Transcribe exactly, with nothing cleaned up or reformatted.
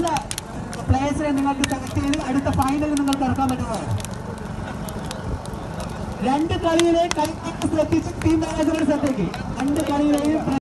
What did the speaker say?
നല്ല പ്ലേയേഴ്സിനെ നിങ്ങൾക്ക് സെലക്ട് ചെയ്ത് അടുത്ത ഫൈനലിൽ നിങ്ങൾക്ക് ഇറക്കാൻ പറ്റുന്നതാണ്. രണ്ട് കളിയിലെ കളി